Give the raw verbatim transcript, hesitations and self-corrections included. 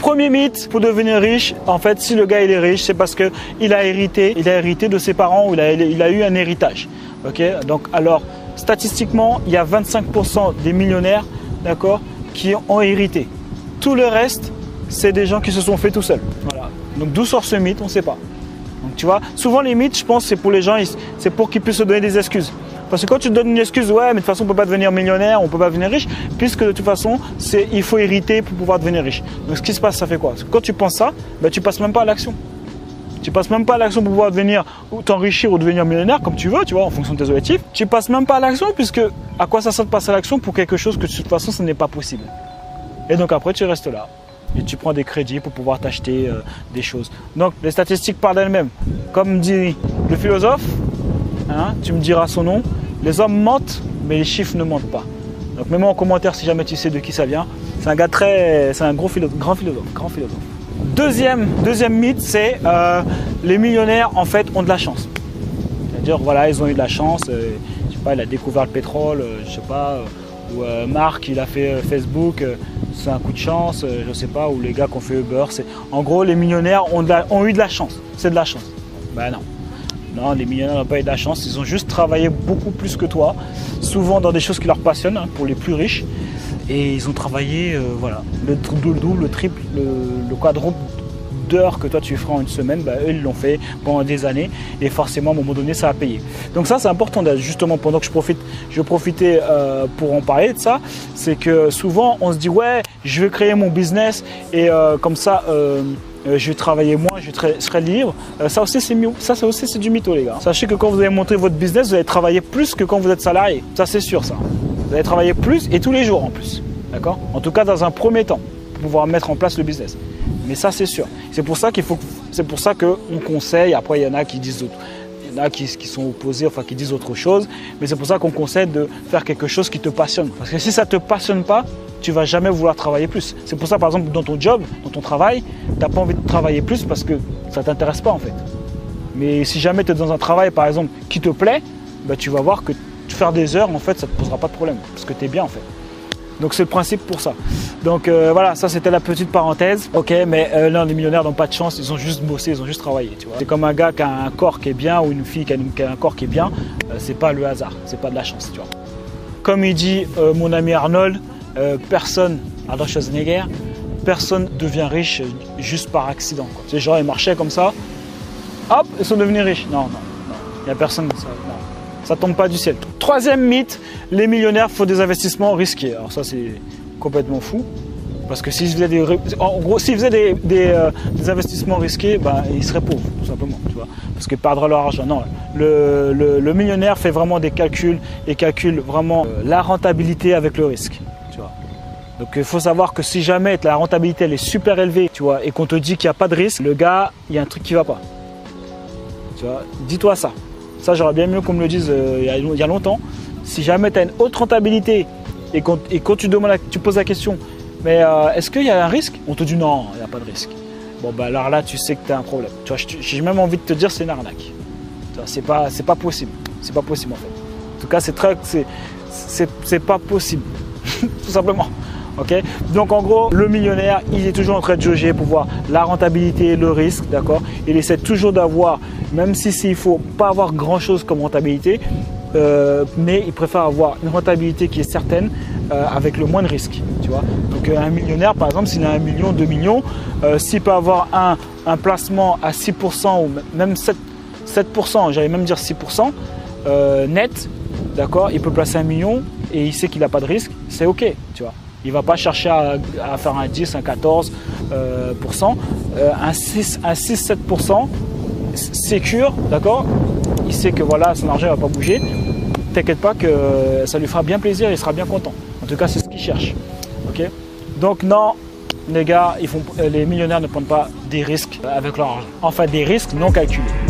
premier mythe pour devenir riche, en fait, si le gars il est riche, c'est parce qu'il a hérité, il a hérité de ses parents ou il a, il a eu un héritage. Ok, donc alors statistiquement, il y a vingt-cinq pour cent des millionnaires, d'accord, qui ont hérité. Tout le reste, c'est des gens qui se sont fait tout seuls. Voilà. Donc d'où sort ce mythe, on ne sait pas. Donc tu vois, souvent les mythes, je pense, c'est pour les gens, c'est pour qu'ils puissent se donner des excuses. Parce que quand tu te donnes une excuse, ouais, mais de toute façon, on ne peut pas devenir millionnaire, on ne peut pas devenir riche, puisque de toute façon, il faut hériter pour pouvoir devenir riche. Donc ce qui se passe, ça fait quoi? Quand tu penses ça, ben, tu ne passes même pas à l'action. Tu ne passes même pas à l'action pour pouvoir devenir, ou t'enrichir ou devenir millionnaire, comme tu veux, tu vois, en fonction de tes objectifs. Tu ne passes même pas à l'action, puisque à quoi ça sert de passer à l'action pour quelque chose que de toute façon, ce n'est pas possible. Et donc après, tu restes là. Et tu prends des crédits pour pouvoir t'acheter euh, des choses. Donc les statistiques parlent d'elles-mêmes. Comme dit le philosophe, hein, tu me diras son nom, les hommes mentent, mais les chiffres ne mentent pas. Donc mets-moi en commentaire si jamais tu sais de qui ça vient. C'est un gars très, c'est un gros philosophe, grand philosophe, grand philosophe. Deuxième, deuxième mythe, c'est euh, les millionnaires en fait ont de la chance. C'est-à-dire voilà, ils ont eu de la chance. Euh, je sais pas, il a découvert le pétrole, euh, je sais pas, euh, ou euh, Marc il a fait euh, Facebook. Euh, c'est un coup de chance, euh, je sais pas, ou les gars qui ont fait Uber. En gros, les millionnaires ont, de la, ont eu de la chance. C'est de la chance. Ben non. Non, les millionnaires n'ont pas eu de la chance. Ils ont juste travaillé beaucoup plus que toi, souvent dans des choses qui leur passionnent, hein, pour les plus riches. Et ils ont travaillé, euh, voilà, le double, le triple, le, le quadruple d'heures que toi tu feras en une semaine, bah, eux ils l'ont fait pendant des années et forcément à un moment donné ça a payé. Donc ça c'est important, justement pendant que je profite, je profitais euh, pour en parler de ça, c'est que souvent on se dit ouais je vais créer mon business et euh, comme ça euh, euh, je vais travailler moins, je serai, serai libre. Euh, ça aussi c'est mieux, ça, ça aussi c'est du mytho les gars. Sachez que quand vous allez monter votre business, vous allez travailler plus que quand vous êtes salarié, ça c'est sûr ça. Vous allez travailler plus et tous les jours en plus, d'accord? En tout cas dans un premier temps, pour pouvoir mettre en place le business. Mais ça, c'est sûr. C'est pour ça qu'il faut, c'est pour ça qu'on conseille. Après, il y en a qui disent autre, il y en a qui, qui sont opposés, enfin qui disent autre chose. Mais c'est pour ça qu'on conseille de faire quelque chose qui te passionne. Parce que si ça ne te passionne pas, tu ne vas jamais vouloir travailler plus. C'est pour ça, par exemple, dans ton job, dans ton travail, tu n'as pas envie de travailler plus parce que ça ne t'intéresse pas en fait. Mais si jamais tu es dans un travail, par exemple, qui te plaît, bah, tu vas voir que faire des heures, en fait, ça ne te posera pas de problème. Parce que tu es bien en fait. Donc c'est le principe pour ça. Donc euh, voilà, ça c'était la petite parenthèse. Ok, mais euh, là les millionnaires n'ont pas de chance, ils ont juste bossé, ils ont juste travaillé. Tu vois. C'est comme un gars qui a un corps qui est bien ou une fille qui a, une, qui a un corps qui est bien, euh, c'est pas le hasard, c'est pas de la chance. Tu vois. Comme il dit euh, mon ami Arnold, euh, personne, Arnold Schwarzenegger, personne devient riche juste par accident. Quoi. Ces gens ils marchaient comme ça, hop, ils sont devenus riches. Non, non, non, il n'y a personne comme ça. Non. Ça tombe pas du ciel. Troisième mythe, les millionnaires font des investissements risqués. Alors ça c'est complètement fou. Parce que s'ils faisaient des, en gros, s'ils faisaient des, des, euh, des investissements risqués, bah, ils seraient pauvres, tout simplement. Tu vois, parce qu'ils perdraient leur argent. Non, le, le, le millionnaire fait vraiment des calculs et calcule vraiment euh, la rentabilité avec le risque. Tu vois. Donc il faut savoir que si jamais la rentabilité elle est super élevée, tu vois, et qu'on te dit qu'il n'y a pas de risque, le gars, il y a un truc qui ne va pas. Tu vois, dis-toi ça. Ça, j'aurais bien mieux qu'on me le dise euh, il, y a, il y a longtemps. Si jamais tu as une haute rentabilité et quand, et quand tu, demandes la, tu poses la question, mais euh, est-ce qu'il y a un risque? On te dit non, il n'y a pas de risque. Bon, bah alors là, tu sais que tu as un problème. Tu vois, j'ai même envie de te dire c'est une arnaque. C'est pas, c'est pas possible. C'est pas possible en fait. En tout cas, c'est très, c'est pas possible. Tout simplement. Okay, donc en gros, le millionnaire, il est toujours en train de jauger pour voir la rentabilité, le risque, d'accord. Il essaie toujours d'avoir, même si s'il ne faut pas avoir grand chose comme rentabilité, euh, mais il préfère avoir une rentabilité qui est certaine euh, avec le moins de risques, tu vois. Donc euh, un millionnaire, par exemple, s'il a un million, deux millions, euh, s'il peut avoir un, un placement à six pour cent ou même sept pour cent, j'allais même dire six pour cent euh, net, d'accord, il peut placer un million et il sait qu'il n'a pas de risque, c'est ok, tu vois. Il ne va pas chercher à, à faire un dix, un quatorze pour cent. Euh, un six, un six, sept pour cent sécure, d'accord. Il sait que voilà, son argent ne va pas bouger. T'inquiète pas que ça lui fera bien plaisir, il sera bien content. En tout cas, c'est ce qu'il cherche. Okay, donc non, les gars, ils font, les millionnaires ne prennent pas des risques avec leur argent. Enfin, des risques non calculés.